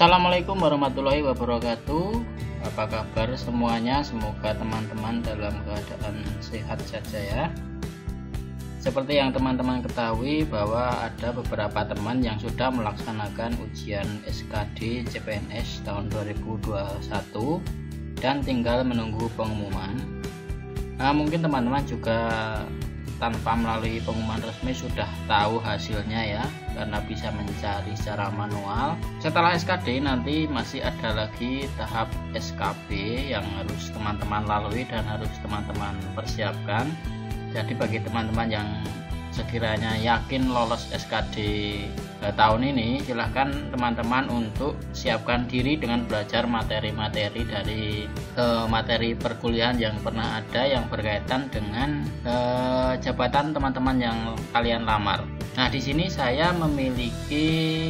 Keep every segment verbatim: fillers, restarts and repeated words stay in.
Assalamualaikum warahmatullahi wabarakatuh. Apa kabar semuanya? Semoga teman-teman dalam keadaan sehat saja ya. Seperti yang teman-teman ketahui bahwa ada beberapa teman yang sudah melaksanakan ujian S K D C P N S tahun dua ribu dua puluh satu dan tinggal menunggu pengumuman. Nah, mungkin teman-teman juga tanpa melalui pengumuman resmi sudah tahu hasilnya ya, karena bisa mencari secara manual. Setelah S K D nanti masih ada lagi tahap S K B yang harus teman-teman lalui dan harus teman-teman persiapkan. Jadi bagi teman-teman yang sekiranya yakin lolos S K D eh, tahun ini, silahkan teman-teman untuk siapkan diri dengan belajar materi-materi dari eh, materi perkuliahan yang pernah ada yang berkaitan dengan eh, jabatan teman-teman yang kalian lamar. Nah, di sini saya memiliki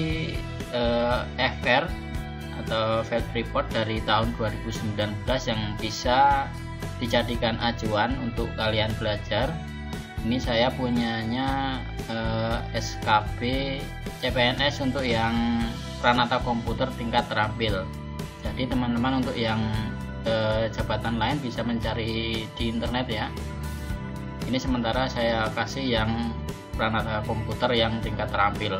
eh, F R atau Field Report dari tahun dua ribu sembilan belas yang bisa dijadikan acuan untuk kalian belajar. Ini saya punyanya eh, S K B C P N S untuk yang Pranata Komputer tingkat terampil. Jadi teman-teman untuk yang eh, jabatan lain bisa mencari di internet ya. Ini sementara saya kasih yang Pranata Komputer yang tingkat terampil.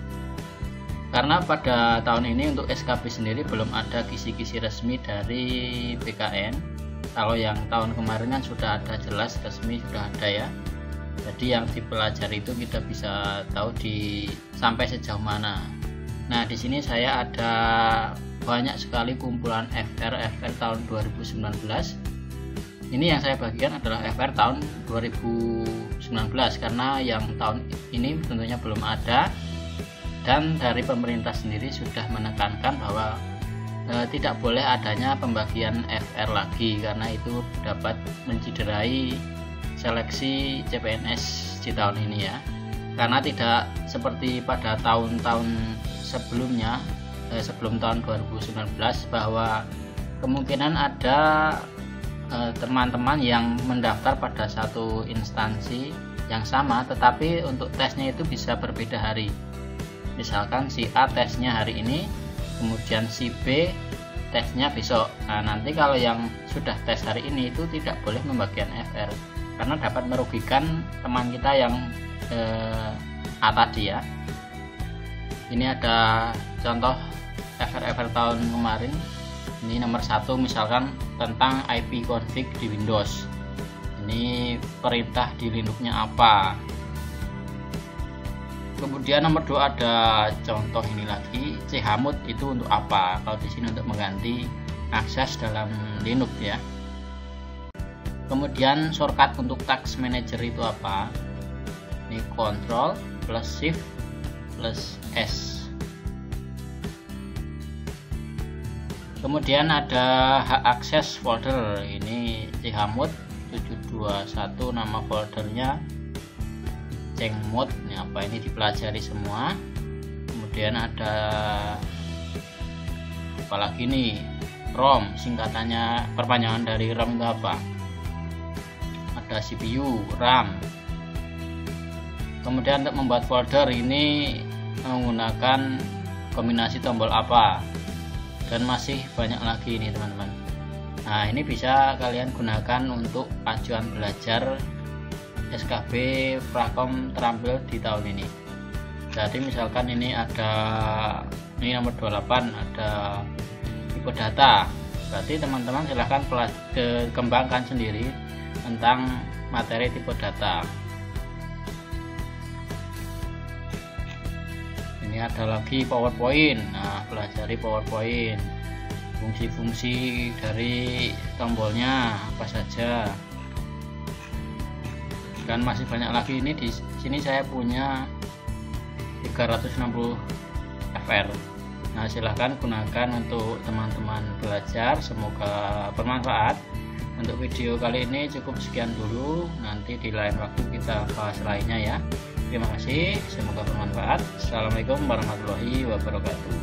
Karena pada tahun ini untuk S K B sendiri belum ada kisi-kisi resmi dari B K N. Kalau yang tahun kemarin kan sudah ada jelas resmi, sudah ada ya. Jadi yang dipelajari itu kita bisa tahu di sampai sejauh mana. Nah, di sini saya ada banyak sekali kumpulan F R F R tahun dua ribu sembilan belas. Ini yang saya bagikan adalah F R tahun dua ribu sembilan belas karena yang tahun ini tentunya belum ada, dan dari pemerintah sendiri sudah menekankan bahwa e, tidak boleh adanya pembagian F R lagi karena itu dapat menciderai seleksi C P N S di tahun ini ya. Karena tidak seperti pada tahun-tahun sebelumnya eh, sebelum tahun dua ribu sembilan belas bahwa kemungkinan ada teman-teman eh, yang mendaftar pada satu instansi yang sama tetapi untuk tesnya itu bisa berbeda hari. Misalkan si A tesnya hari ini, kemudian si B tesnya besok. Nah, nanti kalau yang sudah tes hari ini itu tidak boleh membagikan F R karena dapat merugikan teman kita yang eh, A tadi ya. Ini ada contoh F R F R tahun kemarin. Ini nomor satu misalkan tentang I P config di Windows. Ini perintah di Linuxnya apa. Kemudian nomor dua ada contoh ini lagi, chmod itu untuk apa? Kalau di sini untuk mengganti akses dalam Linux ya. Kemudian shortcut untuk task manager itu apa? Ini Ctrl plus Shift plus S. Kemudian ada hak akses folder. Ini chmod tujuh dua satu nama foldernya. Chmod ini apa? Ini dipelajari semua. Kemudian ada apalagi nih? ROM, singkatannya perpanjangan dari ROM itu apa? Ada C P U, RAM. Kemudian untuk membuat folder ini menggunakan kombinasi tombol apa, dan masih banyak lagi ini teman-teman. Nah, ini bisa kalian gunakan untuk acuan belajar S K B Prakom terampil di tahun ini. Jadi misalkan ini ada ini nomor dua puluh delapan, ada tipe data. Berarti teman-teman silahkan kembangkan sendiri tentang materi tipe data. Ini ada lagi PowerPoint. Nah, pelajari PowerPoint, fungsi-fungsi dari tombolnya apa saja, dan masih banyak lagi. Ini di sini saya punya tiga ratus enam puluh F R. Nah, silahkan gunakan untuk teman-teman belajar. Semoga bermanfaat. Untuk video kali ini cukup sekian dulu, nanti di lain waktu kita bahas lainnya ya. Terima kasih, semoga bermanfaat. Assalamualaikum warahmatullahi wabarakatuh.